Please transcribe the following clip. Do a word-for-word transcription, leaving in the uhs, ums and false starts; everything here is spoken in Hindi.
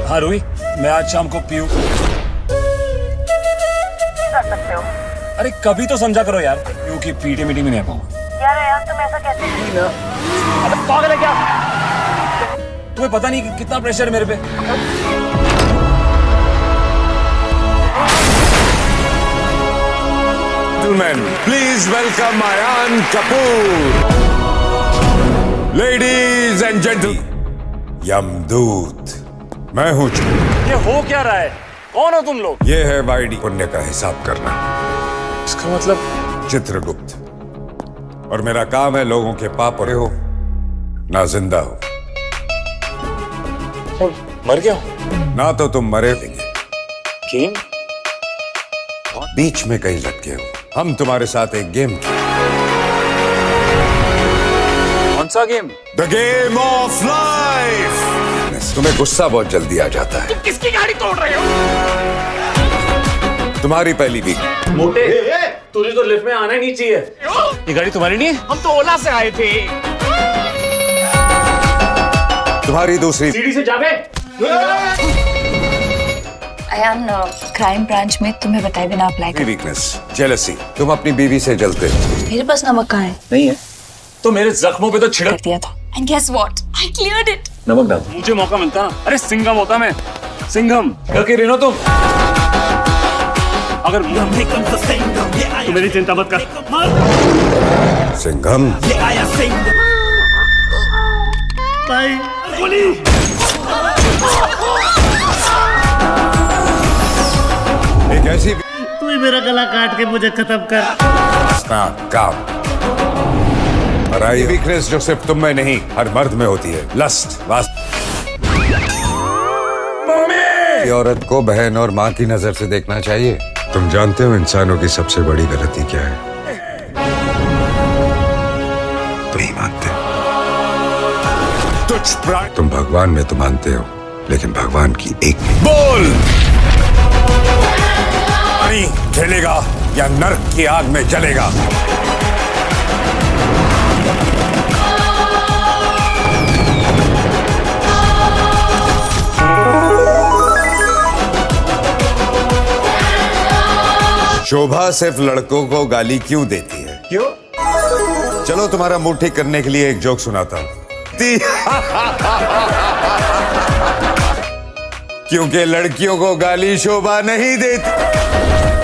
हाँ रूही, मैं आज शाम को पीयू कर सकते हो। अरे कभी तो समझा करो यार, पीयू की पीटी मीटिंग में नहीं आ पाऊंगा। यार यार तुम ऐसा कैसे? अबे पागल है क्या? तुम्हें पता नहीं कि कितना प्रेशर है मेरे पे। Gentlemen, please welcome Ayan Kapoor. Ladies and gentlemen, यमदूत मैं हूँ। ये हो क्या रहा है? कौन हो तुम लोग? ये है वाईडी पुण्य का हिसाब करना। इसका मतलब चित्रगुप्त, और मेरा काम है लोगों के पाप पूरे हो ना जिंदा हो। मर गया हो? ना तो तुम मरे देंगे, गेम बीच में कहीं लटके हो। हम तुम्हारे साथ एक गेम, कौन सा game? The game of life. तुम्हें गुस्सा बहुत जल्दी आ जाता है। तुम किसकी गाड़ी तोड़ रहे हो? तुम्हारी पहली वीक। मोटे, तुझे तो लिफ्ट में आना ही नहीं चाहिए। ये गाड़ी तुम्हारी नहीं है? हम तो ओला से आए थे। तुम्हारी दूसरी सीढ़ी से जावे। अयान, क्राइम ब्रांच में तुम्हें बताए बिना अप्लाई कर। Weakness, jealousy. तुम अपनी बीवी से जलते हो। मेरे पास नमक कहाँ है? नहीं है तो मेरे जख्मों पे तो छिड़क कर दिया था। And guess what? I cleared it. नमक डाल। मुझे मौका मिलता ना, अरे सिंघम होता मैं। सिंघम करके रहना तुम। अगर तू मेरी चिंता मत कर। सिंघम भाई गोली। एक ऐसी तू ही मेरा गला काट के मुझे खत्म कर। काम और आई वीकनेस जो सिर्फ तुम में नहीं हर मर्द में होती है, लस्ट। मम्मी! औरत को बहन और माँ की नजर से देखना चाहिए। तुम जानते हो इंसानों की सबसे बड़ी गलती क्या है? तुम नहीं मानते। तुम भगवान में तो मानते हो, लेकिन भगवान की एक नहीं। बोल, पानी खेलेगा या नर्क की आग में जलेगा? शोभा सिर्फ लड़कों को गाली क्यों देती है? क्यों? चलो तुम्हारा मूड ठीक करने के लिए एक जोक सुनाता हूं। क्योंकि लड़कियों को गाली शोभा नहीं देती।